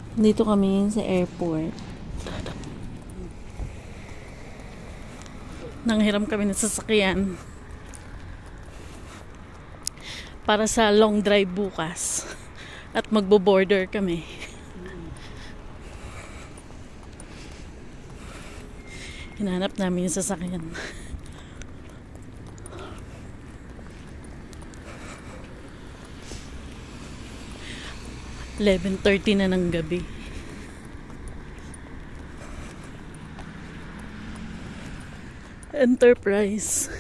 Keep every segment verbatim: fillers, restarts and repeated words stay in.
Dito kami sa airport. Nanghiram kami ng sasakyan para sa long drive bukas. At magbo-border kami. Hinanap namin yung sasakyan. eleven thirty na ng gabi. Enterprise.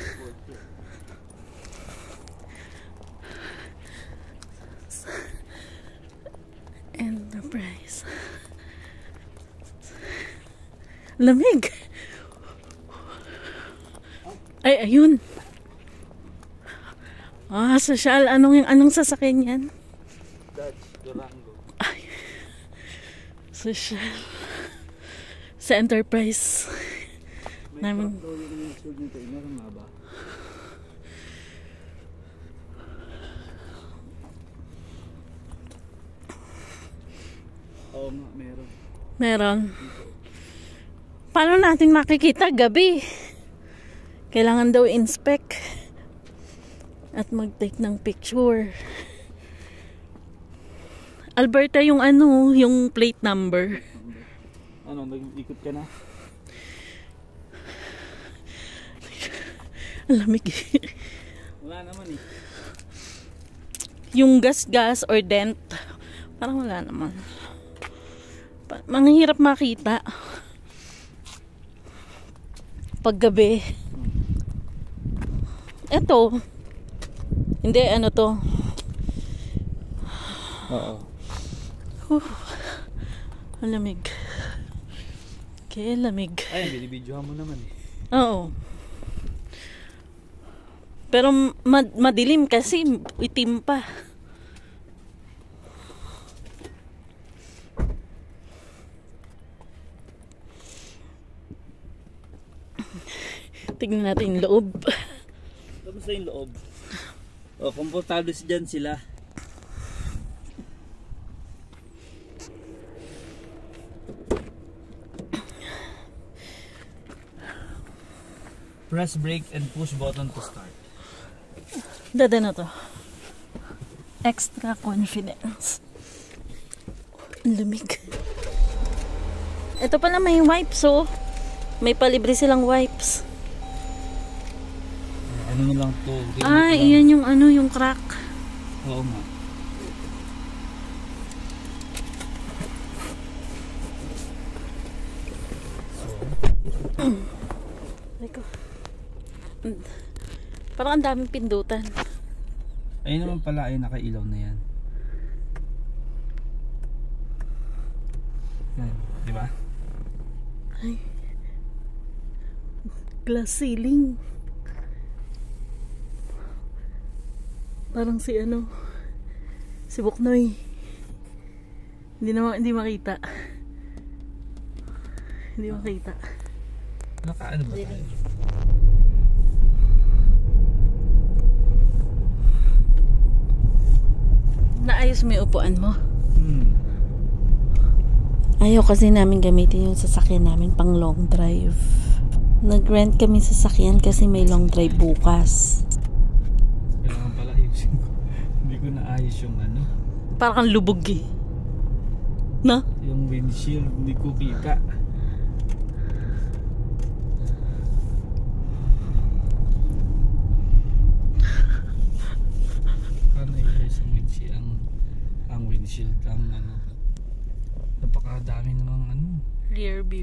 Enterprise. Lamig. Ay, ayun. Ah, social. Anong, anong sasakyan yan? Dodge Durango. Ay. Social. Sa Enterprise. May Namin. truck daw yung suit nito. Meron nga ba? Oo nga, meron. Meron. Paano natin makikita? Gabi. Kailangan daw inspect at mag-take ng picture. Alberta yung ano, yung plate number. Ano, nag-ikot ka na? Lamig. Wala naman eh. Yung gas-gas or dent, parang wala naman. Pa- Manghihirap makita. Paggabi. Eto. Hindi, ano to. Oo. Huh. Ang lamig. Kaya lamig. Ay, binibidyohan mo naman eh. Oo. Pero mad- madilim kasi itim pa. Tignan natin yung loob. Kamusta yung loob? O, komportable dyan sila. Press brake and push button to start. Dada na to. Extra confidence. Ang lamig. Ito pala may wipes, oh. May palibre silang wipes. Ano na lang to? Ah, iyan yung ano, yung crack. Oo nga. Eko. Parang ang daming pindutan. Ayun naman pala ay nakailaw na yan. Yan, di ba? Ay. Glass ceiling. Parang si ano, si Buknoy. Hindi na hindi makita. Hindi makita. Nakaano ba tayo? Naayos mo yung upuan mo. Hmm. Ayaw kasi namin gamitin yung sasakyan namin pang long drive. Nag-rent kami sasakyan kasi may long drive bukas. Kailangan pala ayusin ko. Hindi ko naayos yung ano. Parang kang lubog eh. No? Yung windshield, hindi ko kita. Paano ayos ang windshield? Ang, ang windshield, ang ano. Napakadami namang ano. Rear view.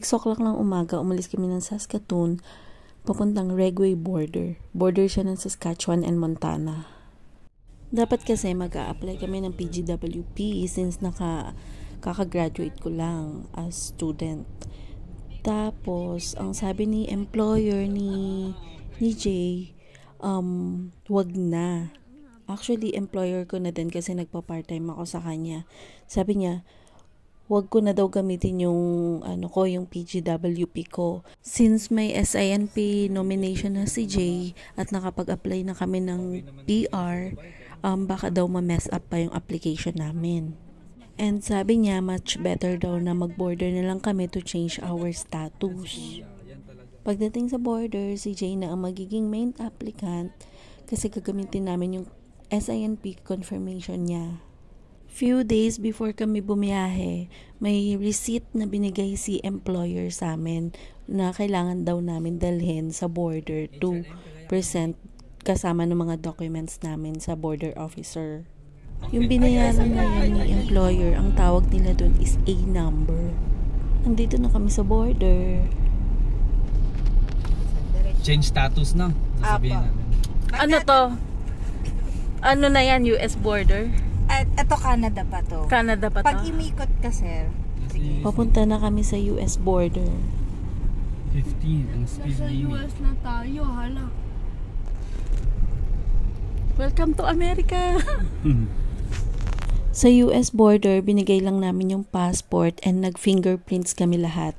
six o'clock ng umaga, umalis kami ng Saskatoon, papuntang Regway border. Border siya ng Saskatchewan and Montana. Dapat kasi mag-a-apply kami ng P G W P since naka, kaka-graduate ko lang as student. Tapos, ang sabi ni employer ni, ni Jay, um, wag na. Actually, employer ko na din kasi nagpa-part-time ako sa kanya. Sabi niya, wag ko na daw gamitin yung ano ko, yung P G W P ko. Since may S I N P nomination na si Jay at nakapag-apply na kami ng P R, um, baka daw ma-mess up pa yung application namin. And sabi niya, much better daw na mag-border na lang kami to change our status. Pagdating sa border, si Jay na ang magiging main applicant kasi gagamitin namin yung S I N P confirmation niya. Few days before kami bumiyahe, may receipt na binigay si employer sa amin na kailangan daw namin dalhin sa border to present kasama ng mga documents namin sa border officer. Yung binayaran na yun ni employer, ang tawag nila doon is A number. Nandito na kami sa border. Change status na. Sasabihin namin. Ano to? Ano na yan? U S border? At ito Canada pa to. Canada pa to? Pag imikot ka, sir. Kasi Papunta na kami sa U S border. fifteen ang speed Nasa U limit. S na tayo, hala. Welcome to America! Sa U S border, binigay lang namin yung passport and nag-fingerprints kami lahat.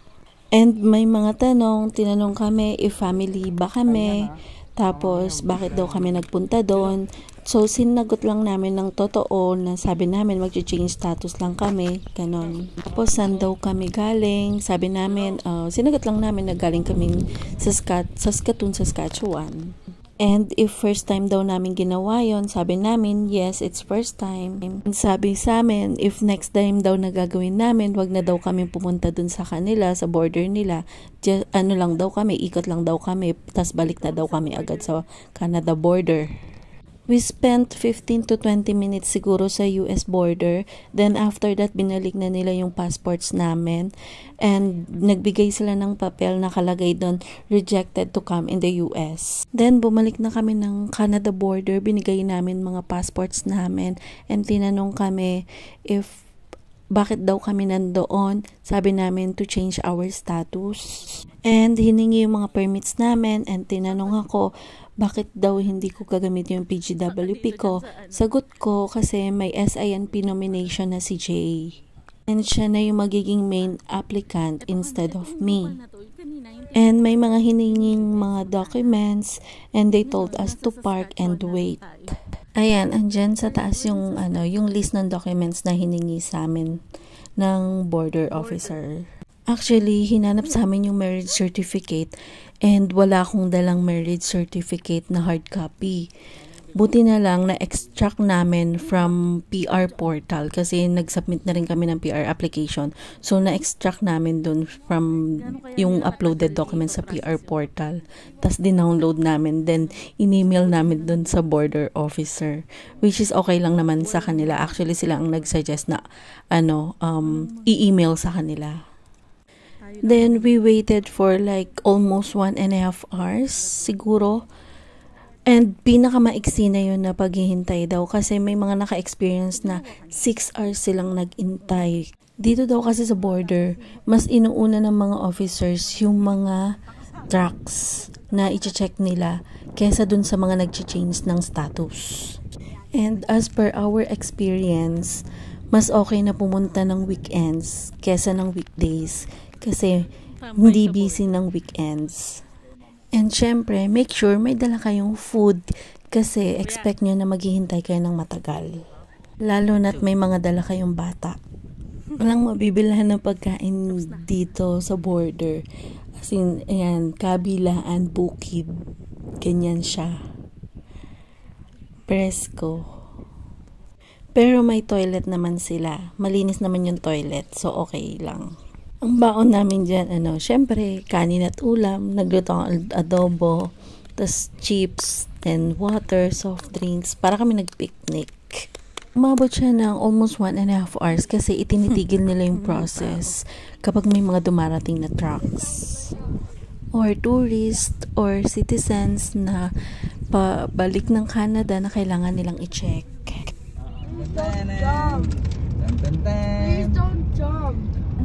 And may mga tanong, tinanong kami if family ba kami, tapos bakit daw kami nagpunta doon. So, sinagot lang namin ng totoo na sabi namin mag-change status lang kami, ganon. Tapos, saan daw kami galing, sabi namin, uh, sinagot lang namin na galing kaming Saskatoon, Saskatoon, Saskatchewan. And if first time daw namin ginawa yon, sabi namin, yes, it's first time. And sabi sa amin, if next time daw na gagawin namin, wag na daw kami pumunta dun sa kanila, sa border nila. Just, ano lang daw kami, ikot lang daw kami, tas balik na daw kami agad sa Canada border. We spent fifteen to twenty minutes siguro sa U S border. Then after that, binalik na nila yung passports namin. And nagbigay sila ng papel na nakalagay doon, rejected to come in the U S. Then bumalik na kami ng Canada border. Binigay namin mga passports namin. And tinanong kami if bakit daw kami nandoon. Sabi namin to change our status. And hiningi yung mga permits namin. And tinanong ako, bakit daw hindi ko gagamit yung P G W P ko? Sagot ko kasi may S I N P nomination na si Jay. And siya na yung magiging main applicant instead of me. And may mga hininging mga documents and they told us to park and wait. Ayan, andyan sa taas yung, ano, yung list ng documents na hiningi sa amin ng border officer. Actually, hinanap sa amin yung marriage certificate and wala akong dalang marriage certificate na hard copy. Buti na lang na-extract namin from P R portal kasi nag-submit na rin kami ng P R application. So, na-extract namin dun from yung uploaded documents sa P R portal. Tapos, din-download namin. Then, in-email namin dun sa border officer. Which is okay lang naman sa kanila. Actually, sila ang nag-suggest na ano, um, i-email sa kanila. Then, we waited for like almost one and a half hours, siguro. And pinakamaiksi na yun na paghihintay daw kasi may mga naka-experience na six hours silang nag-intay. Dito daw kasi sa border, mas inuuna ng mga officers yung mga trucks na i-check nila kesa dun sa mga nag-change ng status. And as per our experience, mas okay na pumunta ng weekends kesa ng weekdays. Kasi hindi busy ng weekends. And syempre, make sure may dala kayong food kasi expect nyo na maghihintay kayo ng matagal. Lalo na't may mga dala kayong bata. Walang mabibilhan ng pagkain dito sa border. As in, ayan, kabilaan, bukid. Ganyan siya. Presko. Pero may toilet naman sila. Malinis naman yung toilet, so okay lang. Ang baon namin dyan, ano, syempre, kanin at ulam, nagluto ang adobo, tas chips, and water, soft drinks, para kami nag-picnic. Umabot siya ng almost one and a half hours kasi itinitigil nila yung process kapag may mga dumarating na trucks or tourists or citizens na pabalik ng Canada na kailangan nilang i-check. Please don't jump. Please don't jump.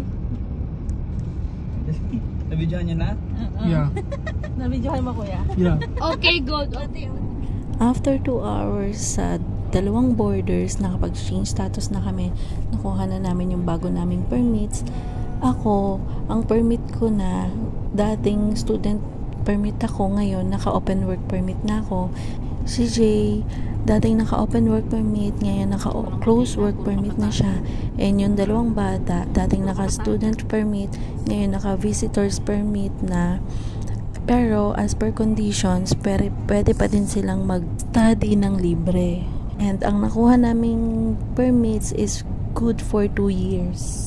Nabidyohan niyo na? Yeah. Nabidyohan mo, kuya? Yeah. Okay, good. Okay. After two hours sa dalawang borders, nakapag-change status na kami, nakuha na namin yung bago naming permits. Ako, ang permit ko na, dating student permit ako, ngayon naka-open work permit na ako. Si Jay, dating naka-open work permit, ngayon naka-close work permit na siya. And yung dalawang bata, dating naka-student permit, ngayon naka-visitors permit na. Pero as per conditions, pwede, pwede pa din silang mag-study ng libre. And ang nakuha naming permits is good for two years.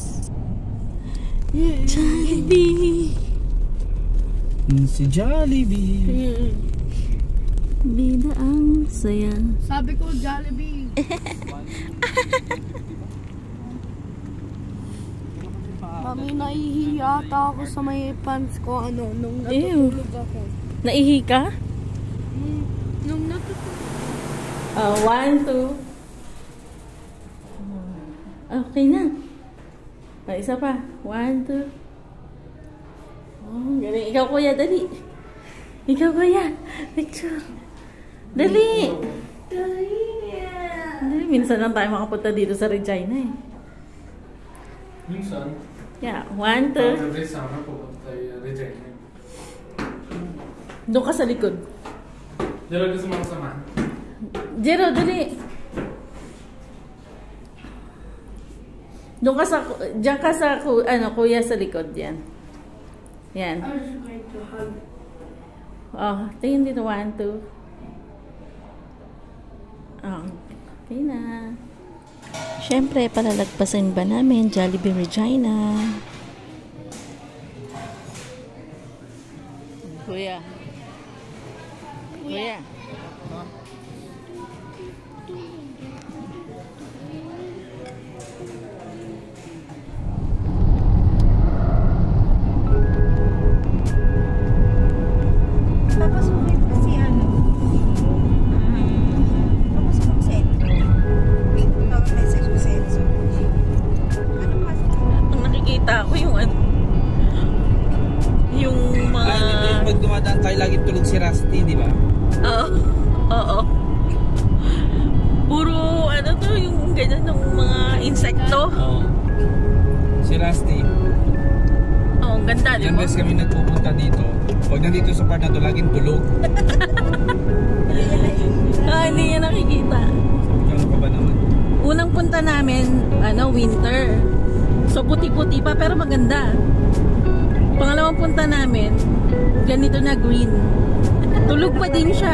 Jollibee! Si Jollibee. Bida ang saya. Sabi ko, Jollibee. Mami, nahihiya ata ako sa may pants ko, ano, nung natutulog ako. Naihi ka? Hmm, nung natutulog. Uh, one, two. Okay na. Uh, isa pa. One, two. Oh, galing. Ikaw, kuya, dali. Ikaw, kuya. Picture. Dali. Dali. Dali. Minsan lang tayo makapunta dito sa Regina eh. Minsan. Yeah. One, two. Sabi sana pupunta tayo Regina. Doon ka sa likod. Dito ka sa mga sama. Jero, dali. Doon ka sa, diyan ka sa, ano, kuya sa likod, yan. Yan. I was going to hug. Oh, tingin dito, one, two. Oh, okay na. Siyempre, palalagpasin ba namin Jollibee Regina? Kuya. Kuya. Papasukin ko si ano. Papasok ko sa sentro. Tawag tayo sa sentro. Ano pasok? Ang nakikita ko yung ano, yung mga... Ay, hindi. Pag dumadaan tayo, lagi tulog si Rusty, di ba? Oo. Oo. Puro ano to, yung ganyan ng mga insekto. Oo. Si Rusty. Oo, ang ganda, di Ilang ba? beses kami nagpupunta dito. Pag nandito sa part na to, laging tulog. Ah, hindi niya nakikita. Ano pa ba naman? Unang punta namin, ano, winter. So, puti-puti pa, pero maganda. Pangalawang punta namin, ganito na green. Tulog pa din siya.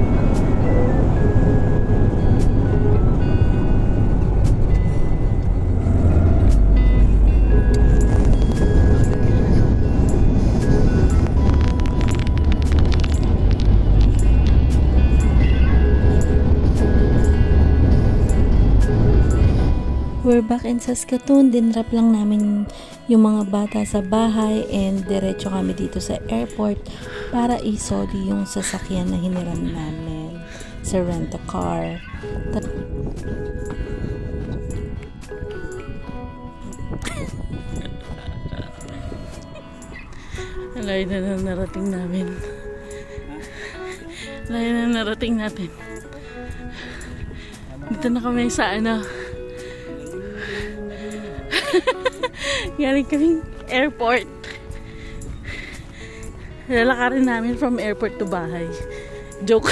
We're back in Saskatoon. Dinrap lang namin yung mga bata sa bahay and diretso kami dito sa airport para isoli yung sasakyan na hiniram namin sa rent-a-car. Tat- Alay na na narating namin. Alay na narating natin. Dito na kami sa ano. Galing kaming airport. Lalakarin namin from airport to bahay. Joke.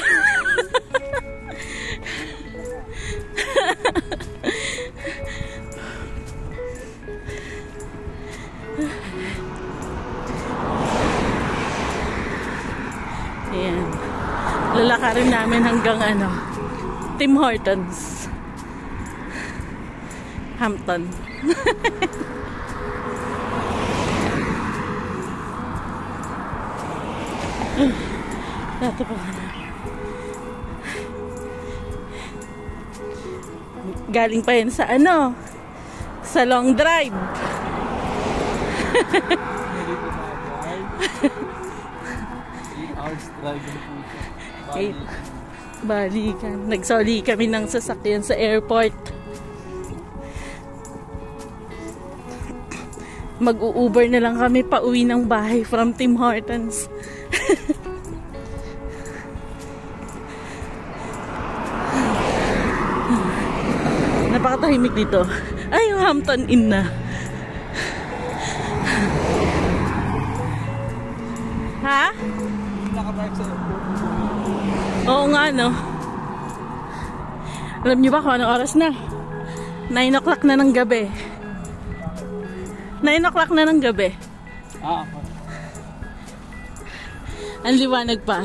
Ayan. Lalakarin namin hanggang ano, Tim Hortons. Hampton. Dato pa na. Galing pa yun sa ano? Sa long drive. eight hours driving po siya. Eight. Balikan. Nagsoli kami ng sasakyan sa airport. Mag-u-Uber na lang kami pa uwi ng bahay from Tim Hortons. Napakatahimik dito. Ay, yung Hampton Inn na. Ha? Nakapark sa Oo nga, no? Alam niyo ba kung anong oras na? nine o'clock na ng gabi. nine o'clock na ng gabi. Ah, ako. Ang liwanag pa.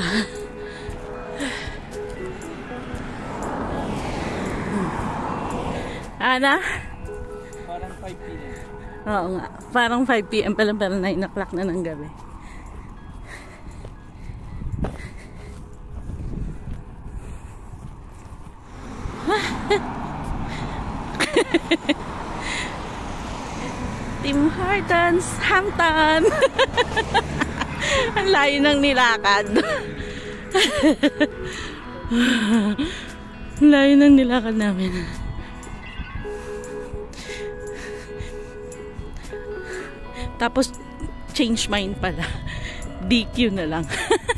Ana? Parang five p m. Oo nga. Parang five p m pa lang, pero nine o'clock na ng gabi. Tim Hortons, Hampton. Ang layo ng nilakad. Ang layo ng nilakad namin. Tapos, change mind pala. D Q na lang.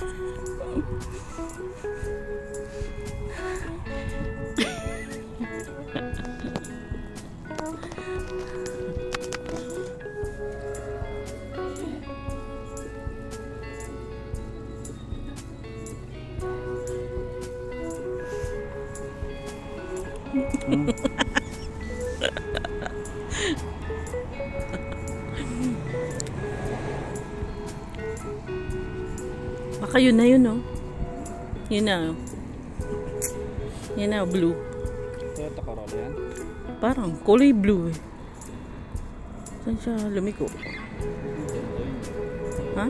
Baka yun na yun, no? Yun na. Yun na, blue. Toyota Corolla yan? Parang kulay blue eh. Saan siya lumiko? Ha?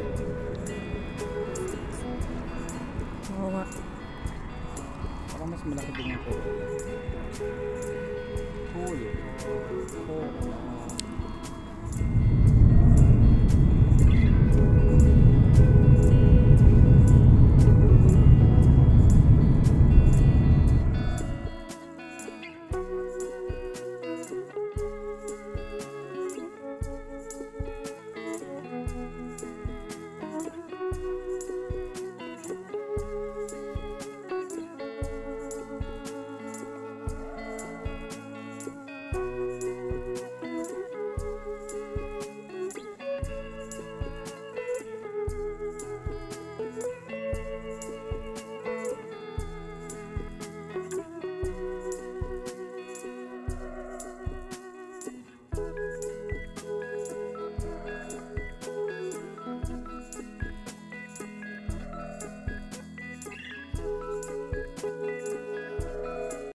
Oo nga. Parang mas malaki din yung Corolla. Cool. Oh.